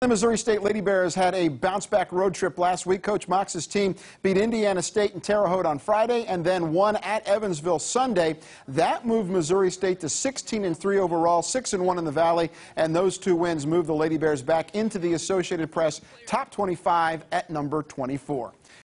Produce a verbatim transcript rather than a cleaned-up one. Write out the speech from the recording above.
The Missouri State Lady Bears had a bounce-back road trip last week. Coach Mox's team beat Indiana State and Terre Haute on Friday and then won at Evansville Sunday. That moved Missouri State to sixteen and three overall, six and one in the Valley, and those two wins moved the Lady Bears back into the Associated Press top twenty-five at number twenty-four.